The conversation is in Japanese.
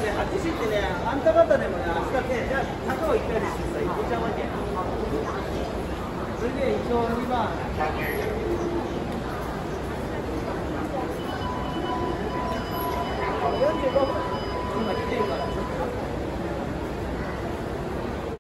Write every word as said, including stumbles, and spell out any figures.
ね、はち時ってね、あんた方でもね、明日ね、じゃあ、ひゃくをいっかいでしてさ、行っちゃうわけ。それで一応にばん。